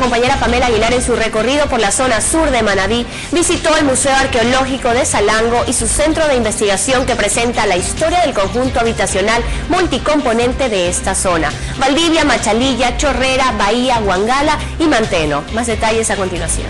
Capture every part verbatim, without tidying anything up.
compañera Pamela Aguilar en su recorrido por la zona sur de Manabí visitó el Museo Arqueológico de Salango y su centro de investigación que presenta la historia del conjunto habitacional multicomponente de esta zona. Valdivia, Machalilla, Chorrera, Bahía, Huangala y Manteno. Más detalles a continuación.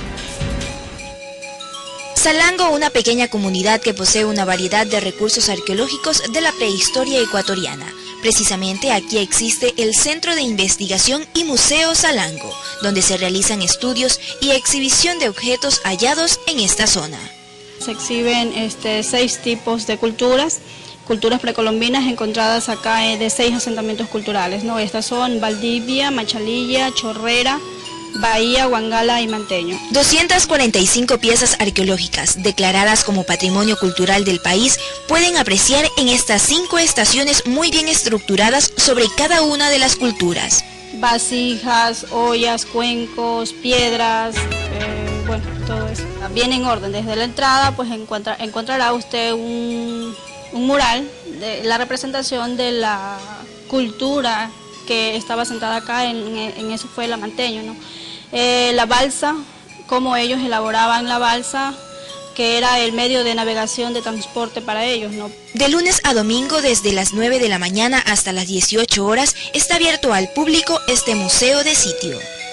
Salango, una pequeña comunidad que posee una variedad de recursos arqueológicos de la prehistoria ecuatoriana. Precisamente aquí existe el Centro de Investigación y Museo Salango, donde se realizan estudios y exhibición de objetos hallados en esta zona. Se exhiben este, seis tipos de culturas, culturas precolombinas encontradas acá eh, de seis asentamientos culturales, ¿no? Estas son Valdivia, Machalilla, Chorrera, Bahía, Huangala y Manteño. doscientas cuarenta y cinco piezas arqueológicas declaradas como Patrimonio Cultural del país pueden apreciar en estas cinco estaciones muy bien estructuradas sobre cada una de las culturas. Vasijas, ollas, cuencos, piedras, eh, bueno, todo eso. Bien en orden, desde la entrada pues encuentra, encontrará usted un, un mural de la representación de la cultura que estaba sentada acá, en, en eso fue el Manteño, ¿no? Eh, la balsa, cómo ellos elaboraban la balsa, que era el medio de navegación de transporte para ellos, ¿no? De lunes a domingo, desde las nueve de la mañana hasta las dieciocho horas, está abierto al público este museo de sitio.